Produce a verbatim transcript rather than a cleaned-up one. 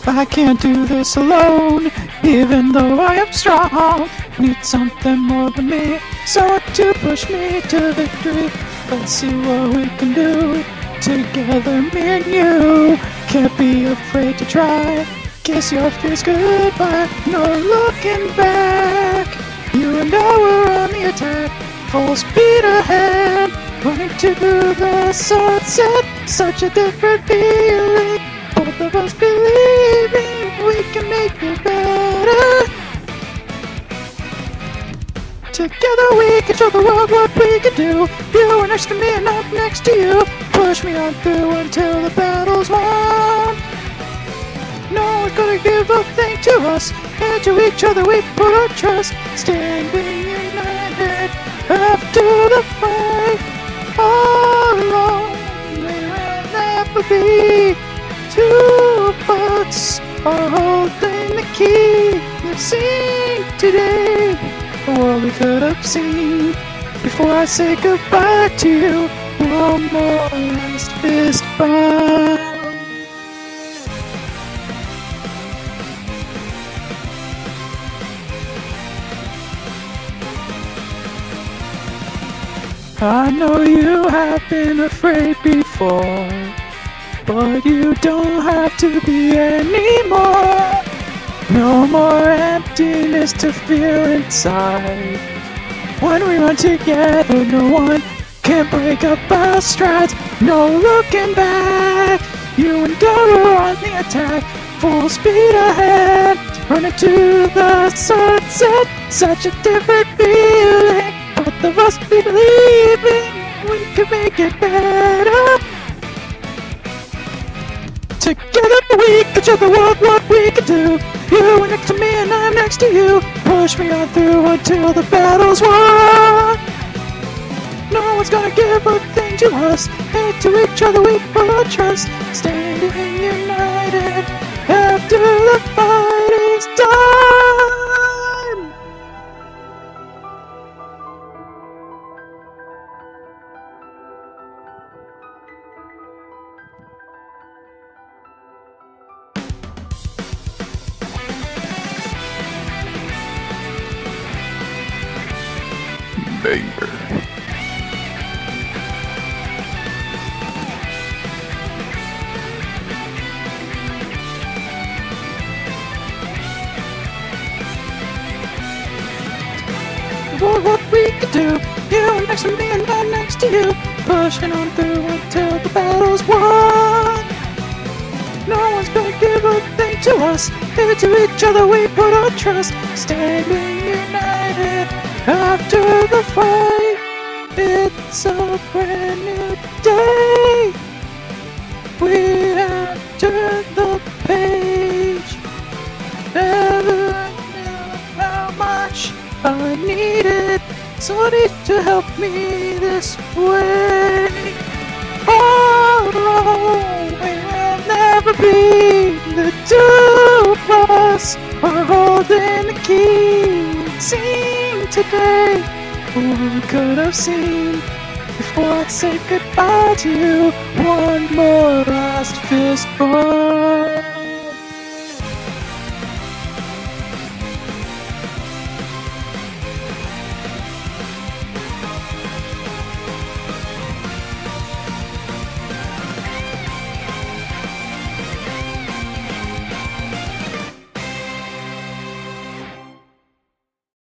I can't do this alone, even though I am strong. Need something more than me, someone to push me to victory. Let's see what we can do together, me and you. Can't be afraid to try. Kiss your fears goodbye, no looking back. You and I were on the attack, full speed ahead, running to the sunset. Such a different feeling. Both of us believing we can make it better. Together we can show the world what we can do. You are next to me and I'm next to you. Push me on through until the battle's won. No one's gonna give a thing to us, and to each other we put our trust. Standing united after the fight. All alone we will never be. Two parts are holding the key. We've seen today the world we could have seen. Before I say goodbye to you, one more last fist bump. I know you have been afraid before, but you don't have to be anymore. No more emptiness to feel inside. When we run together, no one can break up our strides. No looking back. You and I were on the attack, full speed ahead, running to the sunset. Such a different feeling. Both of us believing we can make it better. Together we can show the world what we can do. You are next to me and I'm next to you. Push me on through until the battle's won. No one's gonna give a thing to us, and to each other we put our trust. Standing united after the fight is done. Banger. What we can do, you next to me and I'm next to you. Pushing on through until the battle's won. No one's gonna give a thing to us, and to each other we put our trust. Standing united after the fight, it's a brand new day. We have turned the page. Never knew how much I needed somebody to help me this way. All alone we will never be. The two of us are holding the key. Seen today what we could have seen. Before I say goodbye to you, one more last fist bump.